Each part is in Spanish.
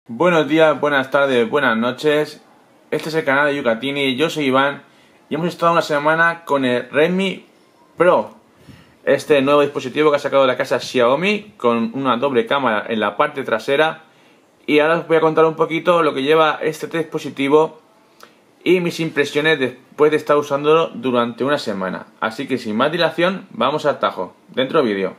Buenos días, buenas tardes, buenas noches. Este es el canal de Yucatini, yo soy Iván y hemos estado una semana con el Redmi Pro, este nuevo dispositivo que ha sacado la casa Xiaomi con una doble cámara en la parte trasera. Y ahora os voy a contar un poquito lo que lleva este dispositivo y mis impresiones después de estar usándolo durante una semana. Así que sin más dilación, vamos al tajo. Dentro vídeo.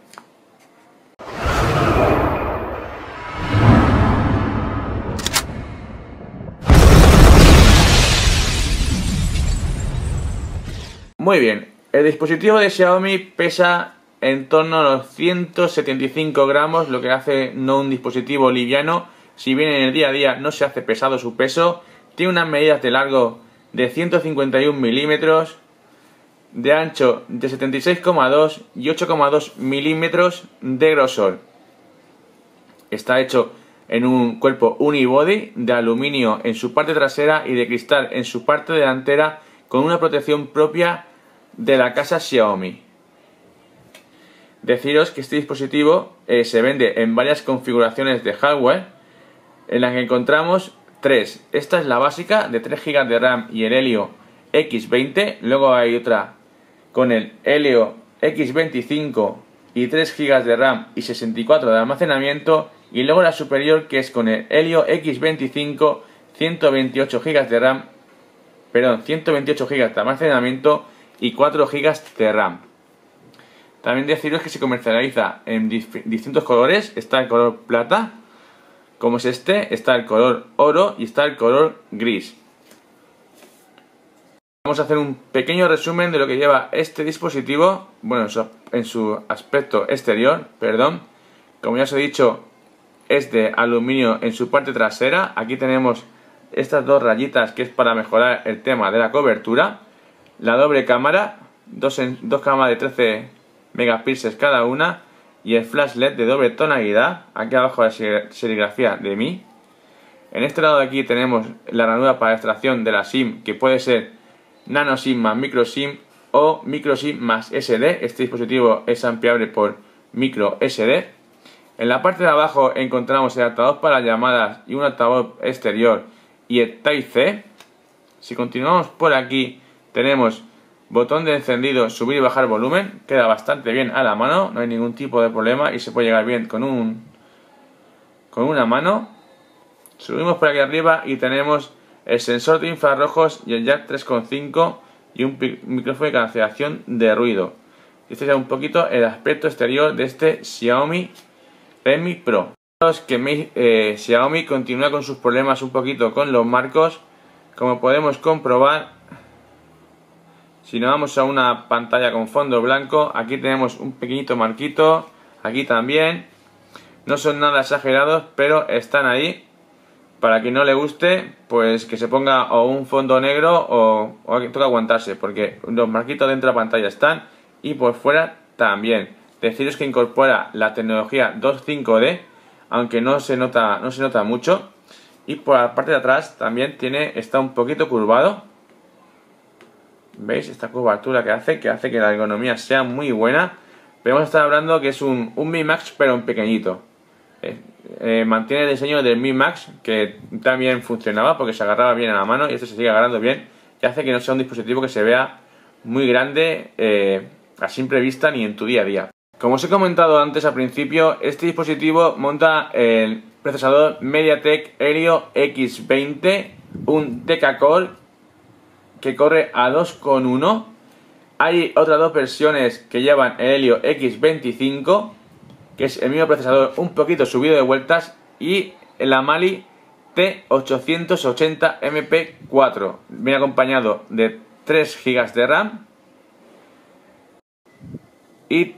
Muy bien, el dispositivo de Xiaomi pesa en torno a los 175 gramos, lo que hace no un dispositivo liviano. Si bien en el día a día no se hace pesado su peso, tiene unas medidas de largo de 151 milímetros, de ancho de 76,2 y 8,2 milímetros de grosor. Está hecho en un cuerpo unibody de aluminio en su parte trasera y de cristal en su parte delantera, con una protección propia de la casa Xiaomi. Deciros que este dispositivo se vende en varias configuraciones de hardware, en las que encontramos tres. Esta es la básica de 3 GB de RAM y el Helio X20. Luego hay otra con el Helio X25 y 3 GB de RAM y 64 de almacenamiento. Y luego la superior, que es con el Helio X25, 128 GB de RAM, 128 GB de almacenamiento y 4 GB de RAM. También deciros que se comercializa en distintos colores. Está el color plata, como es este, está el color oro y está el color gris. Vamos a hacer un pequeño resumen de lo que lleva este dispositivo, bueno, en su aspecto exterior, perdón. Como ya os he dicho, es de aluminio en su parte trasera. Aquí tenemos estas dos rayitas, que es para mejorar el tema de la cobertura. La doble cámara, dos cámaras de 13 megapíxeles cada una, y el flash LED de doble tonalidad. Aquí abajo la serigrafía de Mi. En este lado de aquí tenemos la ranura para extracción de la SIM, que puede ser nano SIM más micro SIM o micro SIM más SD. Este dispositivo es ampliable por micro SD. En la parte de abajo encontramos el adaptador para llamadas y un altavoz exterior y el Type-C. Si continuamos por aquí, tenemos botón de encendido, subir y bajar volumen. Queda bastante bien a la mano, no hay ningún tipo de problema y se puede llegar bien con una mano. Subimos por aquí arriba y tenemos el sensor de infrarrojos y el jack 3.5 y un micrófono de cancelación de ruido. Este es un poquito el aspecto exterior de este Xiaomi Redmi Pro. Xiaomi continúa con sus problemas un poquito con los marcos, como podemos comprobar. Si nos vamos a una pantalla con fondo blanco, aquí tenemos un pequeñito marquito, aquí también. No son nada exagerados, pero están ahí. Para quien no le guste, pues que se ponga o un fondo negro o toca aguantarse, porque los marquitos dentro de la pantalla están y por fuera también. Deciros que incorpora la tecnología 2.5D, aunque no se nota mucho. Y por la parte de atrás también está un poquito curvado. ¿Veis? Esta curvatura que hace que la ergonomía sea muy buena. Pero vamos a estar hablando que es un Mi Max, pero en pequeñito. Mantiene el diseño del Mi Max, que también funcionaba porque se agarraba bien a la mano, y este se sigue agarrando bien. Y hace que no sea un dispositivo que se vea muy grande a simple vista ni en tu día a día. Como os he comentado antes al principio, este dispositivo monta el procesador MediaTek Helio X20, un Deca-Core que corre a 2,1. Hay otras dos versiones que llevan el Helio X25, que es el mismo procesador un poquito subido de vueltas, y la Mali T880 MP4. Viene acompañado de 3 GB de RAM y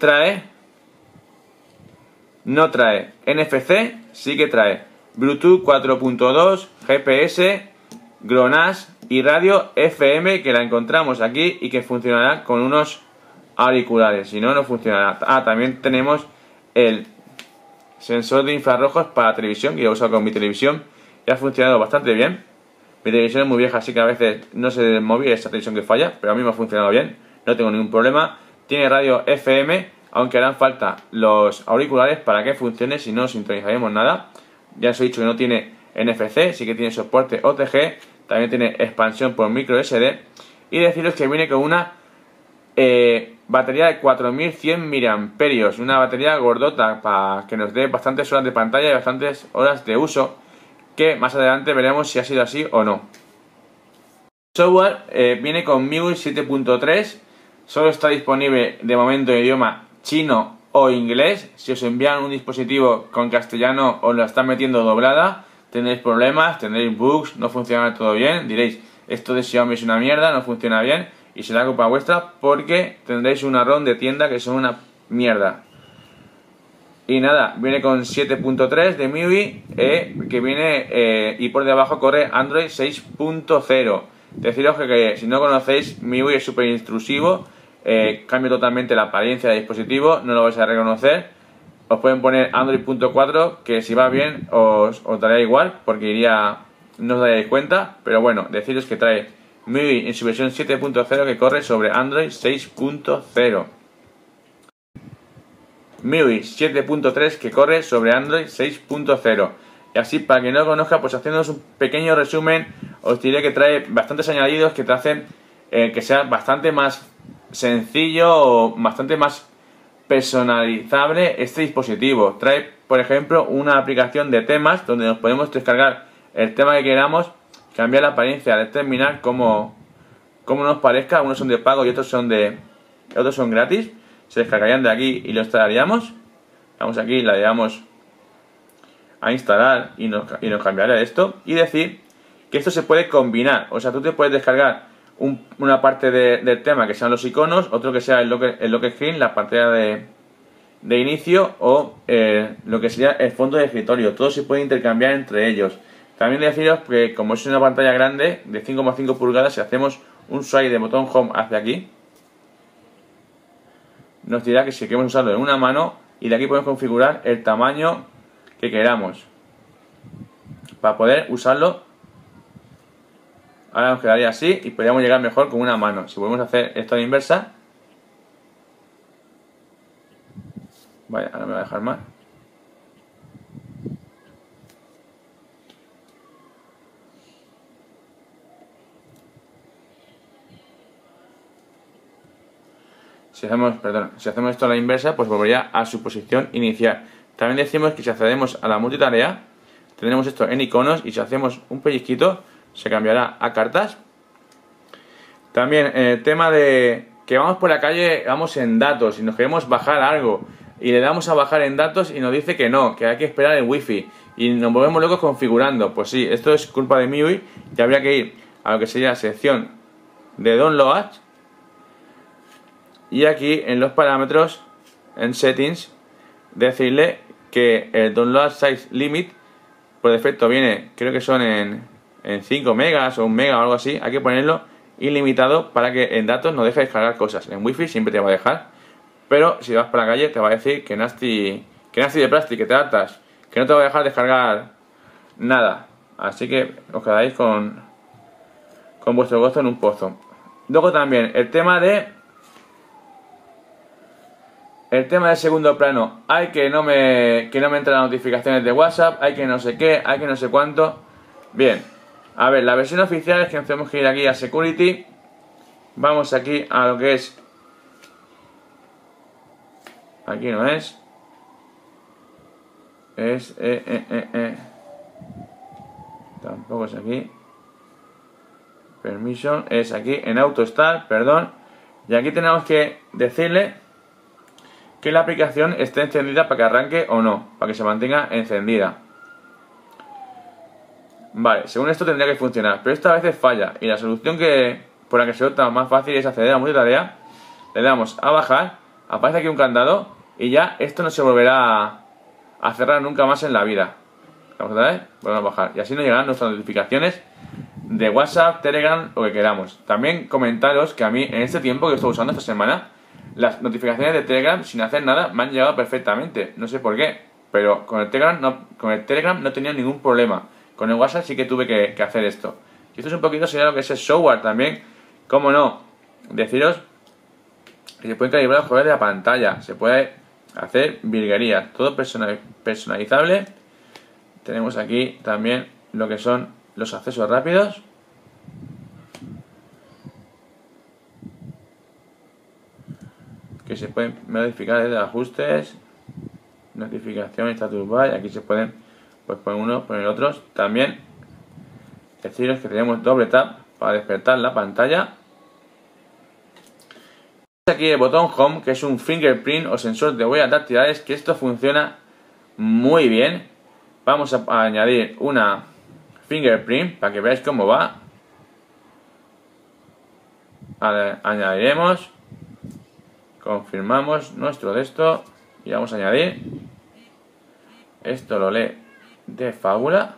no trae NFC, sí que trae Bluetooth 4.2, GPS, GLONASS y radio FM, que la encontramos aquí y que funcionará con unos auriculares, si no, no funcionará. También tenemos el sensor de infrarrojos para televisión, que yo he usado con mi televisión y ha funcionado bastante bien. Mi televisión es muy vieja, así que a veces no se movía esa televisión que falla, pero a mí me ha funcionado bien, no tengo ningún problema. Tiene radio FM, aunque harán falta los auriculares para que funcione, si no sintonizaremos nada. Ya os he dicho que no tiene NFC, sí que tiene soporte OTG, también tiene expansión por micro SD. Y deciros que viene con una batería de 4100 mAh, una batería gordota para que nos dé bastantes horas de pantalla y bastantes horas de uso, que más adelante veremos si ha sido así o no. El software viene con MIUI 7.3, solo está disponible de momento en idioma chino o inglés. Si os envían un dispositivo con castellano o lo están metiendo doblada, tendréis problemas, tendréis bugs, no funciona todo bien, diréis, esto de Xiaomi es una mierda, no funciona bien, y será culpa vuestra porque tendréis una ROM de tienda que son una mierda. Y nada, viene con 7.3 de MIUI, que viene y por debajo corre Android 6.0. Deciros que si no conocéis, MIUI es súper intrusivo, cambia totalmente la apariencia del dispositivo, no lo vais a reconocer. Os pueden poner Android.4, que si va bien os daría igual, porque no os daríais cuenta, pero bueno, deciros que trae MIUI en su versión 7.0 que corre sobre Android 6.0. MIUI 7.3 que corre sobre Android 6.0. Y así, para quien no lo conozca, pues haciéndonos un pequeño resumen, os diré que trae bastantes añadidos que te hacen que sea bastante más sencillo o bastante más personalizable este dispositivo. Trae, por ejemplo, una aplicación de temas donde nos podemos descargar el tema que queramos, cambiar la apariencia, determinar cómo nos parezca. Unos son de pago y otros son gratis. Se descargarían de aquí y lo instalaríamos. Vamos aquí, la damos a instalar y nos cambiará esto. Y decir que esto se puede combinar. O sea, tú te puedes descargar una parte del tema que sean los iconos, otro que sea el lock screen, la pantalla de inicio o lo que sería el fondo de escritorio. Todo se puede intercambiar entre ellos. También deciros que como es una pantalla grande de 5,5 pulgadas, si hacemos un swipe de botón home hacia aquí, nos dirá que si queremos usarlo en una mano, y de aquí podemos configurar el tamaño que queramos para poder usarlo. Ahora nos quedaría así y podríamos llegar mejor con una mano. Si podemos hacer esto a la inversa, vaya, ahora me va a dejar mal. Si hacemos esto a la inversa, pues volvería a su posición inicial. También decimos que si accedemos a la multitarea, tendremos esto en iconos, y si hacemos un pellizquito, se cambiará a cartas. También en el tema de que vamos por la calle, vamos en datos y nos queremos bajar algo y le damos a bajar en datos y nos dice que no, que hay que esperar el wifi y nos volvemos locos configurando. Pues sí, esto es culpa de MIUI y habría que ir a lo que sería la sección de downloads. Y aquí en los parámetros, en settings, decirle que el download size limit por defecto viene, creo que son en 5 megas o 1 mega o algo así. Hay que ponerlo ilimitado para que en datos no deje descargar cosas. En wifi siempre te va a dejar, pero si vas por la calle te va a decir que nasty de plástico, que te hartas, que no te va a dejar descargar nada. Así que os quedáis con vuestro gozo en un pozo. Luego también el tema del segundo plano, hay que no me entren las notificaciones de WhatsApp, hay que no sé qué, hay que no sé cuánto. Bien, a ver, la versión oficial es que nos tenemos que ir aquí a Security. Vamos aquí a lo que es... Aquí no es. Tampoco es aquí. Permission, es aquí en Auto Start, perdón. Y aquí tenemos que decirle que la aplicación esté encendida para que arranque o no, para que se mantenga encendida. Vale, según esto tendría que funcionar, pero esta a veces falla y la solución por la que se opta más fácil es acceder a multitarea. Le damos a bajar, aparece aquí un candado y ya esto no se volverá a cerrar nunca más en la vida. Vamos a ver, volvemos a bajar y así nos llegarán nuestras notificaciones de WhatsApp, Telegram, lo que queramos. También comentaros que a mí en este tiempo que estoy usando esta semana, las notificaciones de Telegram sin hacer nada me han llegado perfectamente. No sé por qué, pero con el Telegram no he tenido ningún problema. Con el WhatsApp sí que tuve que hacer esto. Y esto es un poquito sería lo que es el software también. Cómo no, deciros que se pueden calibrar los colores de la pantalla, se puede hacer virguerías, todo personalizable. Tenemos aquí también lo que son los accesos rápidos. Que se pueden modificar desde ajustes, notificación, status bar. Aquí se pueden pues poner uno, poner otros. También deciros que tenemos doble tap para despertar la pantalla. Aquí el botón Home, que es un fingerprint o sensor de huellas dactilares, que esto funciona muy bien. Vamos a añadir una fingerprint para que veáis cómo va. Añadiremos, confirmamos nuestro de esto y vamos a añadir. Esto lo lee de fábula.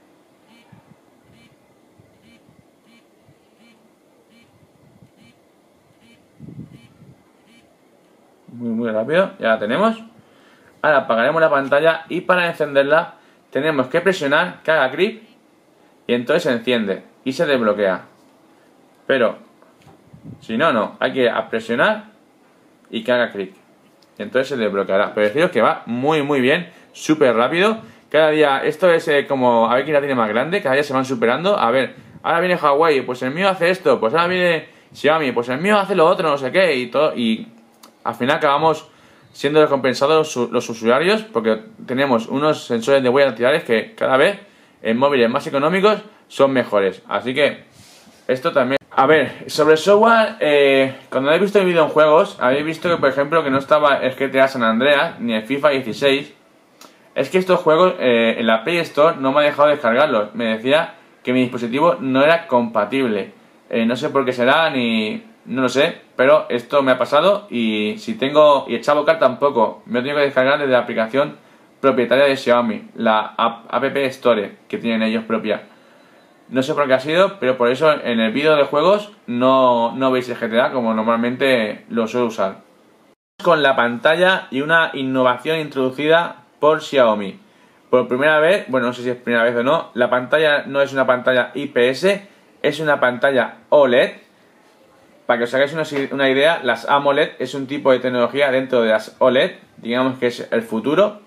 Muy rápido, ya la tenemos. Ahora apagaremos la pantalla y para encenderla tenemos que presionar que haga clic y entonces se enciende y se desbloquea. Pero si no, no, hay que presionar y que haga clic y entonces se desbloqueará. Pero deciros que va muy bien, súper rápido. Cada día, esto es como a ver quién la tiene más grande, cada día se van superando. A ver, ahora viene Huawei, pues el mío hace esto, pues ahora viene Xiaomi, pues el mío hace lo otro, no sé qué, y todo, y al final acabamos siendo recompensados los usuarios porque tenemos unos sensores de huellas dactilares que cada vez en móviles más económicos son mejores. Así que esto también. A ver, sobre el software, cuando habéis visto el vídeo en juegos, habéis visto que por ejemplo que no estaba el GTA San Andreas ni el FIFA 16. Es que estos juegos en la Play Store no me ha dejado descargarlos. Me decía que mi dispositivo no era compatible. No sé por qué será ni... no lo sé, pero esto me ha pasado y si tengo... y el Chavocar tampoco. Me lo tengo que descargar desde la aplicación propietaria de Xiaomi, la App Store que tienen ellos propia. No sé por qué ha sido, pero por eso en el vídeo de juegos no veis el GTA como normalmente lo suelo usar. Con la pantalla y una innovación introducida por Xiaomi. Por primera vez, bueno, no sé si es primera vez o no, la pantalla no es una pantalla IPS, es una pantalla OLED. Para que os hagáis una idea, las AMOLED es un tipo de tecnología dentro de las OLED, digamos que es el futuro.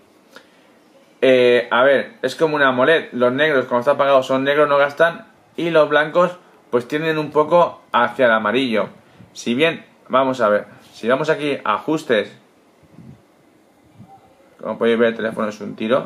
A ver, es como una AMOLED, los negros cuando está apagado son negros, no gastan, y los blancos pues tienden un poco hacia el amarillo. Si bien, vamos a ver, si vamos aquí a ajustes, como podéis ver el teléfono es un tiro.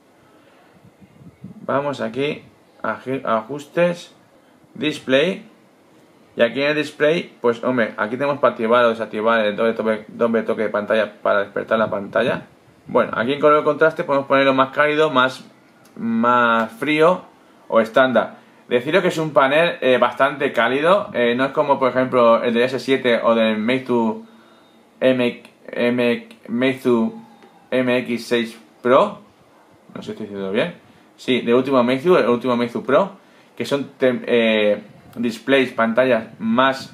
Vamos aquí a ajustes, display. Y aquí en el display, pues hombre, aquí tenemos para activar o desactivar el doble toque de pantalla para despertar la pantalla. Bueno, aquí en color de contraste podemos ponerlo más cálido, más frío o estándar. Deciros que es un panel bastante cálido, no es como por ejemplo el del S7 o del Meizu MX6 Pro. No sé si estoy diciendo bien. Sí, el último Meizu Pro, que son displays, pantallas más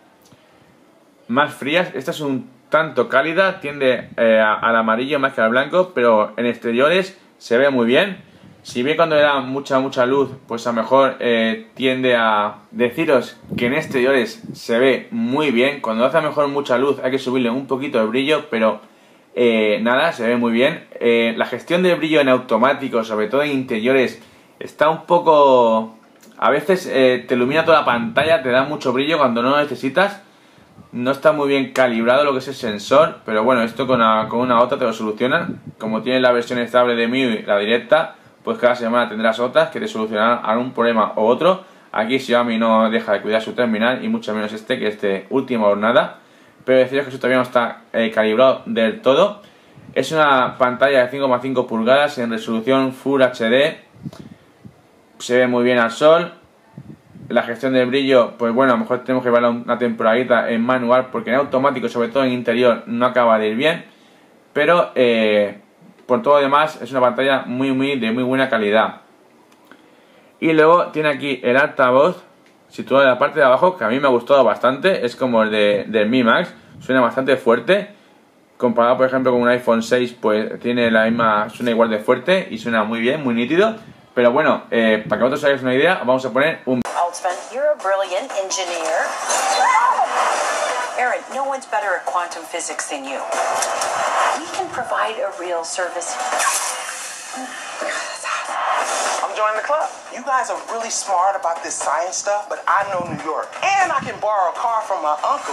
frías. Esta es un tanto cálida, tiende al amarillo más que al blanco, pero en exteriores se ve muy bien. Si bien cuando era mucha luz, pues a lo mejor tiende a deciros que en exteriores se ve muy bien. Cuando hace a lo mejor mucha luz hay que subirle un poquito de brillo, pero nada, se ve muy bien. La gestión del brillo en automático, sobre todo en interiores, está un poco... A veces te ilumina toda la pantalla, te da mucho brillo cuando no lo necesitas. No está muy bien calibrado lo que es el sensor, pero bueno, esto con una otra te lo solucionan. Como tienes la versión estable de MIUI, la directa, pues cada semana tendrás otras que te solucionarán algún problema o otro. Aquí Xiaomi no deja de cuidar su terminal y mucho menos que es de última jornada. Pero deciros que eso todavía no está calibrado del todo. Es una pantalla de 5,5 pulgadas en resolución Full HD. Se ve muy bien al sol. La gestión del brillo, pues bueno, a lo mejor tenemos que llevarla una temporadita en manual porque en automático, sobre todo en interior, no acaba de ir bien. Pero por todo lo demás es una pantalla de muy buena calidad. Y luego tiene aquí el altavoz situado en la parte de abajo, que a mí me ha gustado bastante. Es como el del Mi Max, suena bastante fuerte. Comparado por ejemplo con un iPhone 6, pues tiene la misma, suena igual de fuerte y suena muy bien, muy nítido. Pero bueno, para que vosotros hagáis una idea, vamos a poner un... You're a brilliant engineer. Aaron, no one's better at quantum physics than you. We can provide a real service. I'm join the club. You guys are really smart about this science stuff, but I know New York. And I can borrow a car from my uncle.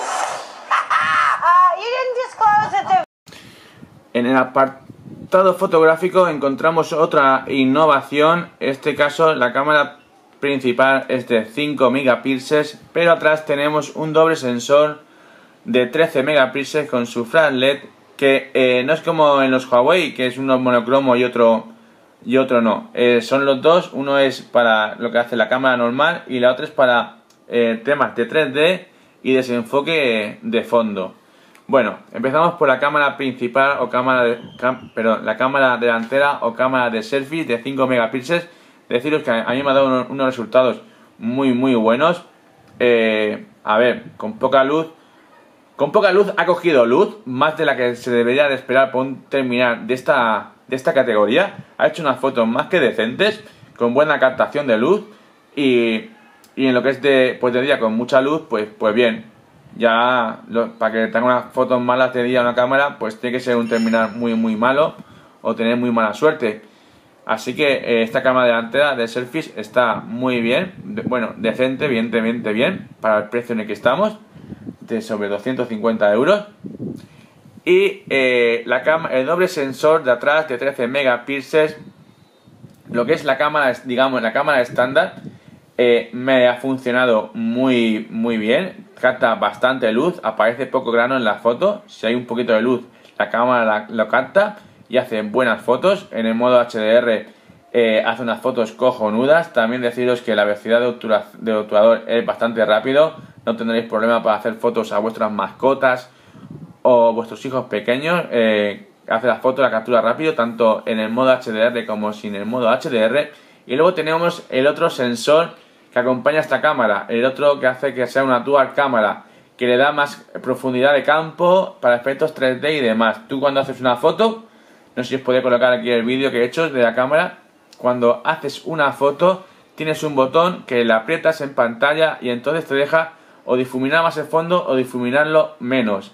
You didn't disclose that the... En el apartado fotográfico encontramos otra innovación. En este caso la cámara principal es de 5 megapíxeles, pero atrás tenemos un doble sensor de 13 megapíxeles con su flash LED, que no es como en los Huawei, que es uno monocromo y otro no. Son los dos, uno es para lo que hace la cámara normal y la otra es para temas de 3D y desenfoque de fondo. Bueno, empezamos por la cámara principal o la cámara delantera o cámara de selfie de 5 megapíxeles. Deciros que a mí me ha dado unos resultados muy buenos. A ver, con poca luz ha cogido luz, más de la que se debería de esperar por un terminal de esta categoría. Ha hecho unas fotos más que decentes, con buena captación de luz y en lo que es de día con mucha luz, pues bien. Ya para que tenga unas fotos malas de día una cámara, pues tiene que ser un terminal muy malo o tener muy mala suerte. Así que esta cámara delantera de selfies está muy bien, decente, evidentemente bien, para el precio en el que estamos, de sobre 250 euros. Y el doble sensor de atrás de 13 megapíxeles, lo que es la cámara, digamos, la cámara estándar, me ha funcionado muy bien. Capta bastante luz, aparece poco grano en la foto. Si hay un poquito de luz, la cámara lo capta y hace buenas fotos. En el modo HDR hace unas fotos cojonudas. También deciros que la velocidad de obturador es bastante rápido. No tendréis problema para hacer fotos a vuestras mascotas o vuestros hijos pequeños. Hace la foto, la captura rápido, tanto en el modo HDR como sin el modo HDR. Y luego tenemos el otro sensor que acompaña a esta cámara, el otro que hace que sea una dual cámara, que le da más profundidad de campo para efectos 3D y demás. Tú cuando haces una foto, no sé si os podéis colocar aquí el vídeo que he hecho de la cámara, cuando haces una foto tienes un botón que le aprietas en pantalla y entonces te deja o difuminar más el fondo o difuminarlo menos,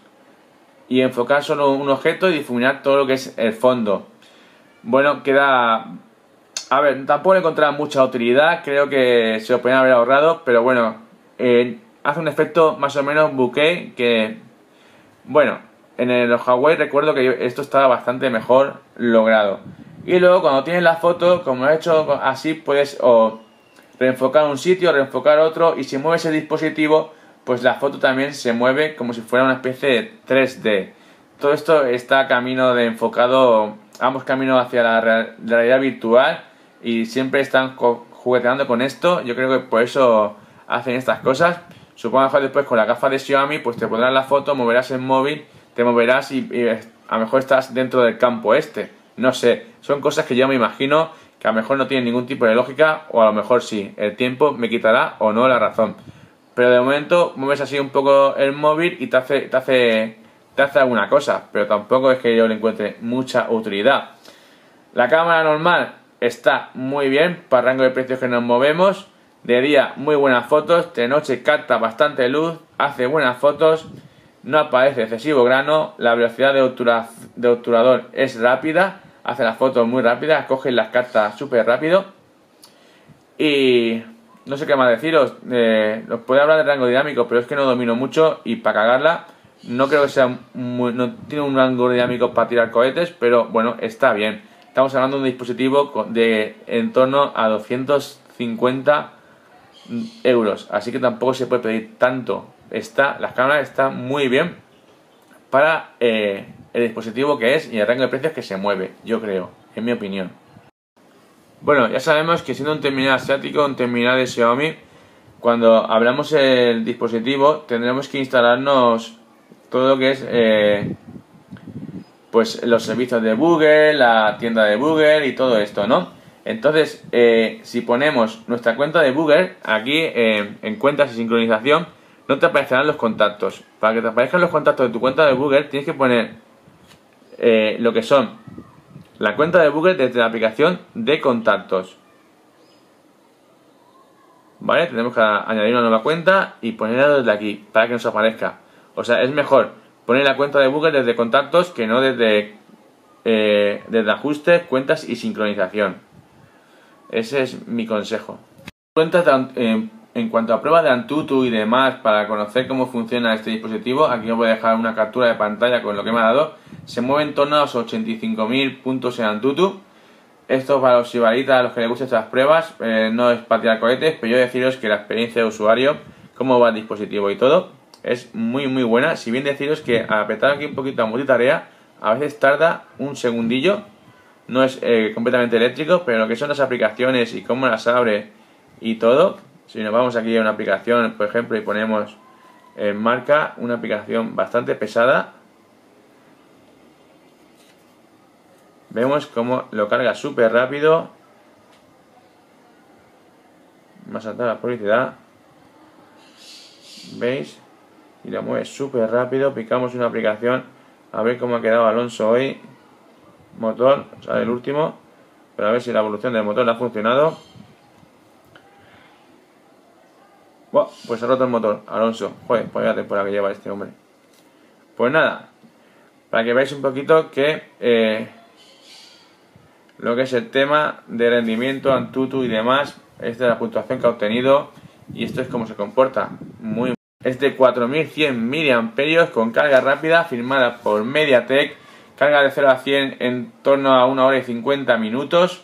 y enfocar solo un objeto y difuminar todo lo que es el fondo. Bueno, queda... A ver, tampoco he encontrado mucha utilidad, creo que se lo podrían haber ahorrado, pero bueno, hace un efecto más o menos bokeh que... Bueno, en el Huawei recuerdo que esto estaba bastante mejor logrado. Y luego cuando tienes la foto, como lo he hecho así, puedes o reenfocar un sitio, reenfocar otro, y si mueves el dispositivo, pues la foto también se mueve como si fuera una especie de 3D. Todo esto está camino de enfocado, ambos caminos hacia la realidad virtual, y siempre están jugueteando con esto. Yo creo que por eso hacen estas cosas. Supongo que después con la gafa de Xiaomi pues te pondrás la foto, moverás el móvil, te moverás y a lo mejor estás dentro del campo este. No sé, son cosas que yo me imagino que a lo mejor no tienen ningún tipo de lógica, o a lo mejor sí. El tiempo me quitará o no la razón. Pero de momento mueves así un poco el móvil y te hace alguna cosa, pero tampoco es que yo le encuentre mucha utilidad. La cámara normal está muy bien para el rango de precios que nos movemos. De día muy buenas fotos, de noche capta bastante luz, hace buenas fotos, no aparece excesivo grano, la velocidad de obturador es rápida, hace las fotos muy rápidas, coge y las capta súper rápido. Y no sé qué más deciros, os puedo hablar de rango dinámico, pero es que no domino mucho y para cagarla no creo que sea no tiene un rango dinámico para tirar cohetes, pero bueno, está bien. Estamos hablando de un dispositivo de en torno a 250 euros, así que tampoco se puede pedir tanto. Las cámaras están muy bien para el dispositivo que es y el rango de precios que se mueve, yo creo, en mi opinión. Bueno, ya sabemos que siendo un terminal asiático, un terminal de Xiaomi, cuando abramos el dispositivo tendremos que instalarnos todo lo que es pues los servicios de Google, la tienda de Google y todo esto, ¿no? Entonces, si ponemos nuestra cuenta de Google, aquí en cuentas y sincronización, no te aparecerán los contactos. Para que te aparezcan los contactos de tu cuenta de Google, tienes que poner lo que son la cuenta de Google desde la aplicación de contactos. ¿Vale? Tenemos que añadir una nueva cuenta y ponerla desde aquí, para que nos aparezca. O sea, es mejor poner la cuenta de Google desde contactos que no desde ajustes, cuentas y sincronización. Ese es mi consejo. En cuanto a pruebas de Antutu y demás, para conocer cómo funciona este dispositivo, aquí os voy a dejar una captura de pantalla con lo que me ha dado. Se mueve en torno a los 85.000 puntos en Antutu. Esto para los sibaritas, a los que les gustan estas pruebas, no es para tirar cohetes, pero yo deciros que la experiencia de usuario, cómo va el dispositivo y todo, es muy buena. Si bien deciros que al apretar aquí un poquito a multitarea, a veces tarda un segundillo, no es completamente eléctrico, pero lo que son las aplicaciones y cómo las abre y todo, si nos vamos aquí a una aplicación, por ejemplo, y ponemos en marca, una aplicación bastante pesada, vemos cómo lo carga súper rápido. Va a saltar la publicidad, ¿veis? Y lo mueve súper rápido. Picamos una aplicación, a ver cómo ha quedado Alonso hoy. Motor, sale el último, pero a ver si la evolución del motor le ha funcionado. Buah, pues ha roto el motor, Alonso. Joder, pues la temporada que lleva este hombre. Pues nada, para que veáis un poquito que lo que es el tema de rendimiento, Antutu y demás. Esta es la puntuación que ha obtenido y esto es cómo se comporta. Es de 4100 mAh con carga rápida, firmada por MediaTek. Carga de 0 a 100 en torno a 1 hora y 50 minutos.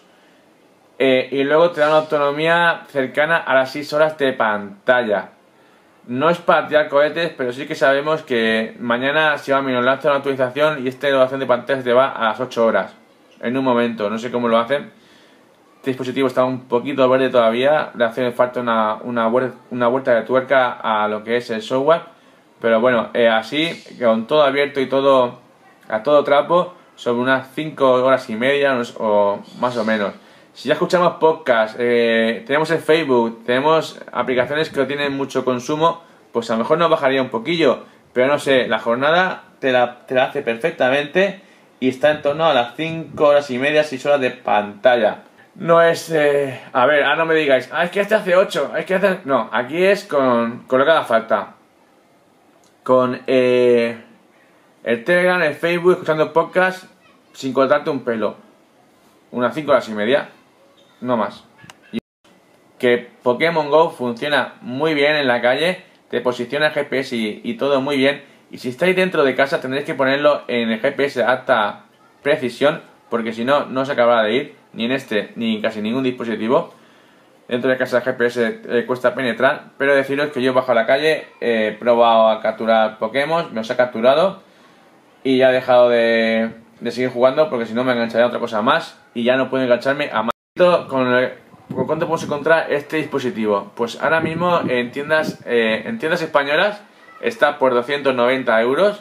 Y luego te da una autonomía cercana a las 6 horas de pantalla. No es para tirar cohetes, pero sí que sabemos que mañana Xiaomi nos lanza una actualización y esta duración de pantalla se te va a las 8 horas. En un momento, no sé cómo lo hacen. Este dispositivo está un poquito verde todavía, le hace falta una vuelta de tuerca a lo que es el software. Pero bueno, así, con todo abierto y todo a todo trapo, sobre unas 5 horas y media o más o menos. Si ya escuchamos podcast, tenemos el Facebook, tenemos aplicaciones que no tienen mucho consumo, pues a lo mejor nos bajaría un poquillo, pero no sé, la jornada te la hace perfectamente y está en torno a las 5 horas y media, 6 horas de pantalla. No es... a ver, ahora no me digáis, es que este hace 8, es que hace... No, aquí es con lo que haga falta. Con el Telegram, el Facebook, escuchando podcast sin cortarte un pelo. Unas 5 horas y media. No más. Y que Pokémon GO funciona muy bien en la calle, te posiciona el GPS y todo muy bien. Y si estáis dentro de casa tendréis que ponerlo en el GPS de alta precisión, porque si no, no se acabará de ir, ni en este ni en casi ningún dispositivo. Dentro de casa el GPS cuesta penetrar, pero deciros que yo bajo a la calle, he probado a capturar Pokémon, me los ha capturado y ya he dejado de seguir jugando porque si no me engancharía a otra cosa más y ya no puedo engancharme a más. ¿Con cuánto podemos encontrar este dispositivo? Pues ahora mismo en tiendas españolas está por 290 euros,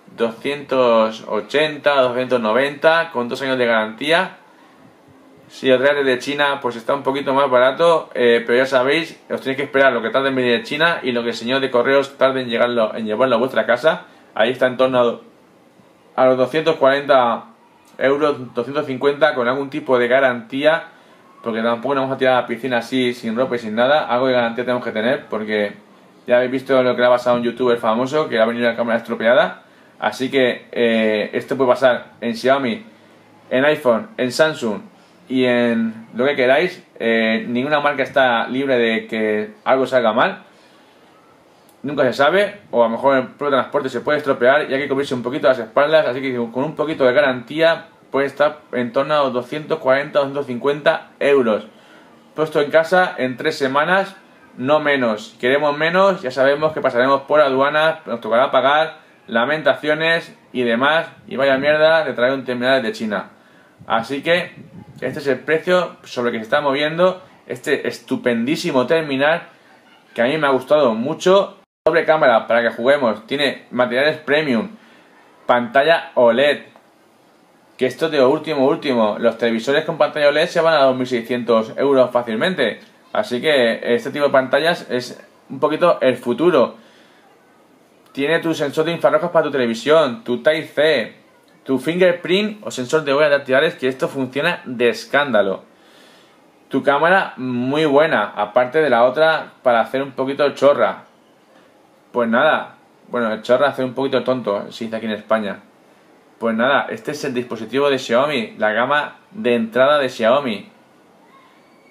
280, 290, con 2 años de garantía. Si lo traes desde China, pues está un poquito más barato, pero ya sabéis, os tenéis que esperar lo que tarde en venir de China y lo que el señor de correos tarde en llevarlo a vuestra casa. Ahí está en torno a los 240 euros, 250 con algún tipo de garantía, porque tampoco nos vamos a tirar a la piscina así, sin ropa y sin nada. Algo de garantía tenemos que tener, porque ya habéis visto lo que le ha pasado a un youtuber famoso, que le ha venido la cámara estropeada. Así que esto puede pasar en Xiaomi, en iPhone, en Samsung y en lo que queráis. Ninguna marca está libre de que algo salga mal. Nunca se sabe, o a lo mejor el propio transporte se puede estropear y hay que cubrirse un poquito las espaldas, así que con un poquito de garantía puede estar en torno a los 240 o 250 euros. Puesto en casa en 3 semanas, no menos. Si queremos menos, ya sabemos que pasaremos por aduanas, nos tocará pagar lamentaciones y demás, y vaya mierda de traer un terminal de China. Así que este es el precio sobre el que se está moviendo este estupendísimo terminal, que a mí me ha gustado mucho. Doble cámara para que juguemos, tiene materiales premium, pantalla OLED, que esto es de lo último. Los televisores con pantalla OLED se van a 2.600 euros fácilmente, así que este tipo de pantallas es un poquito el futuro. Tiene tu sensor de infrarrojos para tu televisión, tu Type-C, tu fingerprint o sensor de huellas dactilares, que esto funciona de escándalo. Tu cámara muy buena, aparte de la otra para hacer un poquito chorra. Pues nada, bueno, el chorra hace un poquito tonto, se dice aquí en España. Pues nada, este es el dispositivo de Xiaomi, la gama de entrada de Xiaomi.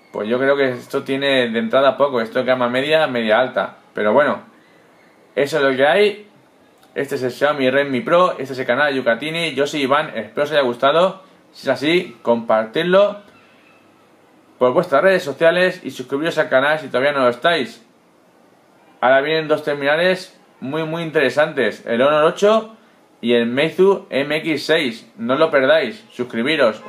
pues yo creo que esto tiene de entrada poco, esto es gama media, media alta. Pero bueno, eso es lo que hay. Este es el Xiaomi Redmi Pro, este es el canal de Yucatini, yo soy Iván, espero os haya gustado. Si es así, compartidlo por vuestras redes sociales y suscribiros al canal si todavía no lo estáis. Ahora vienen dos terminales muy interesantes, el Honor 8 y el Meizu MX6, no lo perdáis, suscribiros.